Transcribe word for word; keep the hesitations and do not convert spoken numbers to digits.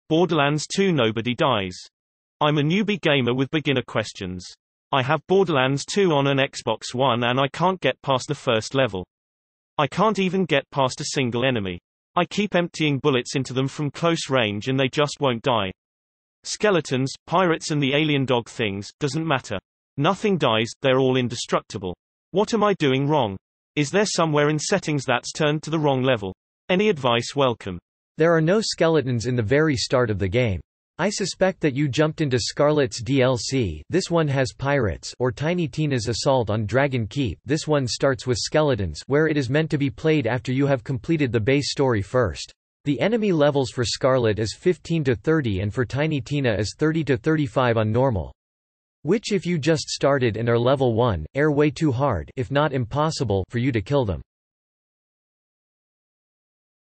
Borderlands two Nobody dies. I'm a newbie gamer with beginner questions. I have Borderlands two on an Xbox One and I can't get past the first level. I can't even get past a single enemy. I keep emptying bullets into them from close range and they just won't die. Skeletons, pirates and the alien dog things, doesn't matter. Nothing dies, they're all indestructible. What am I doing wrong? Is there somewhere in settings that's turned to the wrong level? Any advice welcome. There are no skeletons in the very start of the game. I suspect that you jumped into Scarlet's D L C, this one has pirates, or Tiny Tina's Assault on Dragon Keep, this one starts with skeletons, where it is meant to be played after you have completed the base story first. The enemy levels for Scarlet is fifteen to thirty and for Tiny Tina is thirty to thirty-five on normal. Which if you just started and are level one, are way too hard if not impossible for you to kill them.